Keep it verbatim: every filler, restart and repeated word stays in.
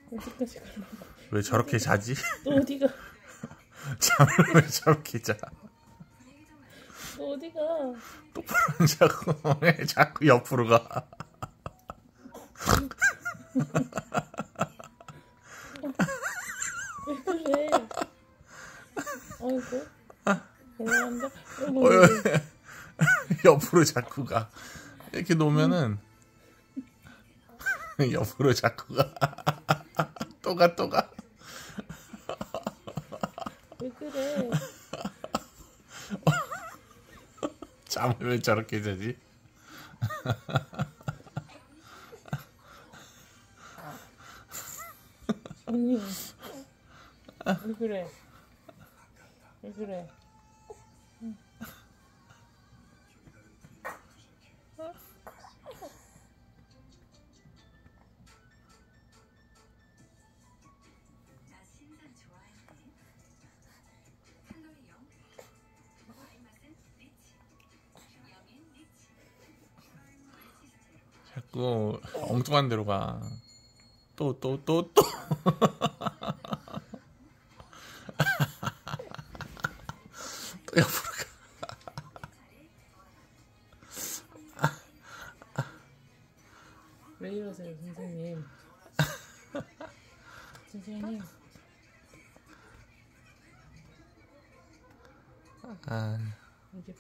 어디까지 가려고? 왜 저렇게 자지? 너 어디가? 잠을 왜 저렇게 자? 너 어디가? 똑바로 안 자고 왜 자꾸 옆으로 가? 왜 그래? 아이고. 올라간다. 어머, 어, 왜 옆으로 자꾸 가? 이렇게 놓으면은 옆으로 자꾸 가. 또 가, 또 가. 왜 그래? 잠을 왜 저렇게 자지? 언니. 왜 그래? 왜 그래? 응. 자꾸 엉뚱한 데로 가. 또, 또, 또, 또. 또 옆으로 가. 왜 이러세요, 선생님? 선생님. 아, 이제